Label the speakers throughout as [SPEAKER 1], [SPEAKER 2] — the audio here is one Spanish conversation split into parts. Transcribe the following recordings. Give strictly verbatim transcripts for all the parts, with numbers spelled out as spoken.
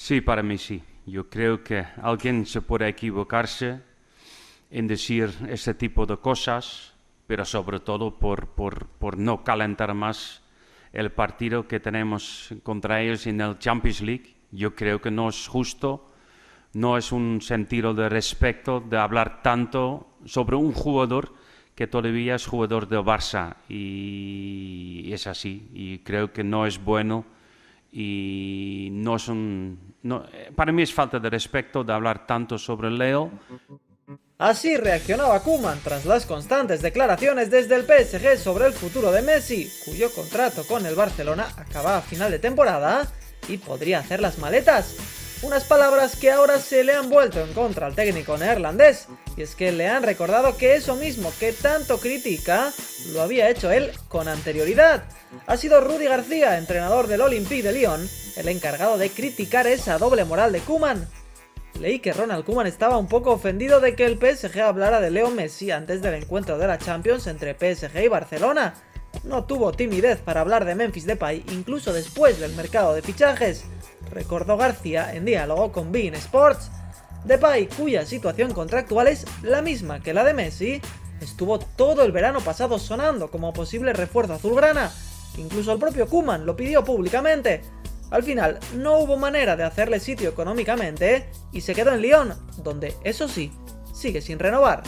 [SPEAKER 1] Sí, para mí sí. Yo creo que alguien se puede equivocarse en decir ese tipo de cosas, pero sobre todo por, por, por no calentar más el partido que tenemos contra ellos en el Champions League. Yo creo que no es justo, no es un sentido de respeto de hablar tanto sobre un jugador que todavía es jugador de Barça, y es así, y creo que no es bueno, y no es un... No, para mí es falta de respeto de hablar tanto sobre Leo.
[SPEAKER 2] Así reaccionaba Koeman tras las constantes declaraciones desde el P S G sobre el futuro de Messi, cuyo contrato con el Barcelona acaba a final de temporada y podría hacer las maletas. Unas palabras que ahora se le han vuelto en contra al técnico neerlandés, y es que le han recordado que eso mismo que tanto critica lo había hecho él con anterioridad. Ha sido Rudi García, entrenador del Olympique de Lyon, el encargado de criticar esa doble moral de Koeman. Leí que Ronald Koeman estaba un poco ofendido de que el P S G hablara de Leo Messi antes del encuentro de la Champions entre P S G y Barcelona. No tuvo timidez para hablar de Memphis Depay incluso después del mercado de fichajes, recordó García en diálogo con beIN Sports. Depay, cuya situación contractual es la misma que la de Messi, estuvo todo el verano pasado sonando como posible refuerzo azulgrana. Incluso el propio Koeman lo pidió públicamente. Al final no hubo manera de hacerle sitio económicamente y se quedó en Lyon, donde, eso sí, sigue sin renovar.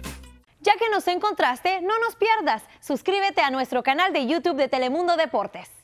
[SPEAKER 3] Ya que nos encontraste, no nos pierdas. Suscríbete a nuestro canal de YouTube de Telemundo Deportes.